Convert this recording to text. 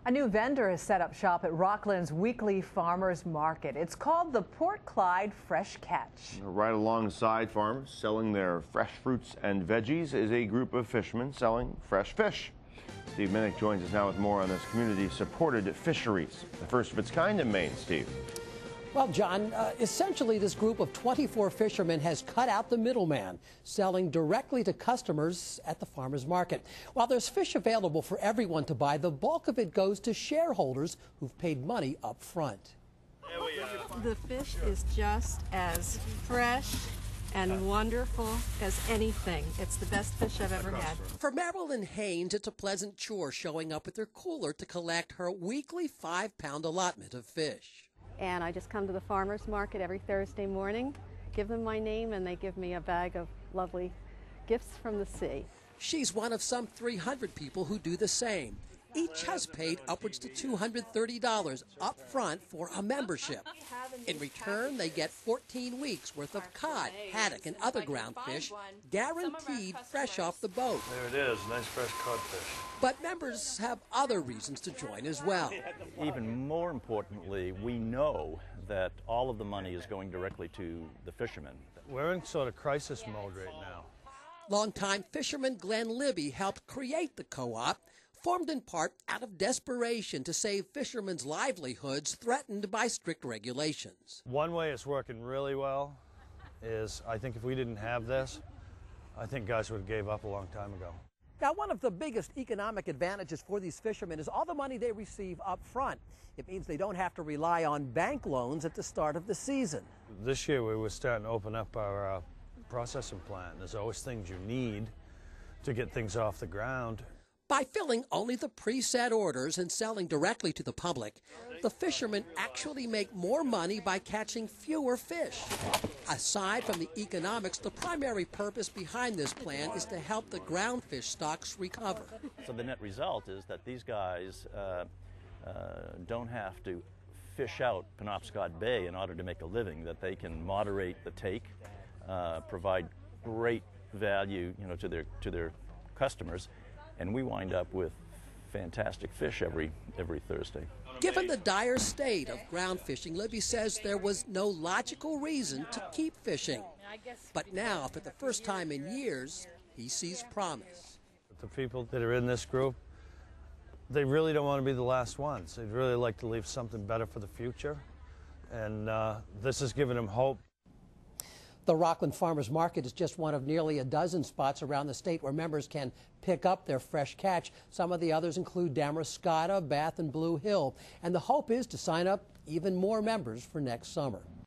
A new vendor has set up shop at Rockland's weekly farmers market. It's called the Port Clyde Fresh Catch. Right alongside farmers selling their fresh fruits and veggies is a group of fishermen selling fresh fish. Steve Minich joins us now with more on this community-supported fisheries, the first of its kind in Maine. Steve. Well, John, essentially this group of 24 fishermen has cut out the middleman, selling directly to customers at the farmers market. While there's fish available for everyone to buy, the bulk of it goes to shareholders who've paid money up front. The fish is just as fresh and wonderful as anything. It's the best fish I've ever had. For Marilyn Haynes, it's a pleasant chore showing up with her cooler to collect her weekly 5-pound allotment of fish. And I just come to the farmer's market every Thursday morning, give them my name, and they give me a bag of lovely gifts from the sea. She's one of some 300 people who do the same. Each has paid upwards to $230 up front for a membership. In return, they get 14 weeks worth of cod, haddock, and other ground fish, guaranteed fresh off the boat. There it is, nice fresh codfish. But members have other reasons to join as well. Even more importantly, we know that all of the money is going directly to the fishermen. We're in sort of crisis mode right now. Longtime fisherman Glenn Libby helped create the co-op, formed in part out of desperation to save fishermen's livelihoods threatened by strict regulations. One way it's working really well is, I think if we didn't have this, I think guys would have gave up a long time ago. Now, one of the biggest economic advantages for these fishermen is all the money they receive up front. It means they don't have to rely on bank loans at the start of the season. This year we were starting to open up our processing plant. There's always things you need to get things off the ground. By filling only the preset orders and selling directly to the public, the fishermen actually make more money by catching fewer fish. Aside from the economics, the primary purpose behind this plan is to help the ground fish stocks recover. So the net result is that these guys don't have to fish out Penobscot Bay in order to make a living, that they can moderate the take, provide great value, to their customers, and we wind up with fantastic fish every Thursday. Given the dire state of ground fishing, Libby says there was no logical reason to keep fishing. But now, for the first time in years, he sees promise. The people that are in this group, they really don't want to be the last ones. They'd really like to leave something better for the future, and this has given them hope. The Rockland Farmers Market is just one of nearly a dozen spots around the state where members can pick up their fresh catch. Some of the others include Damariscotta, Bath, and Blue Hill. And the hope is to sign up even more members for next summer.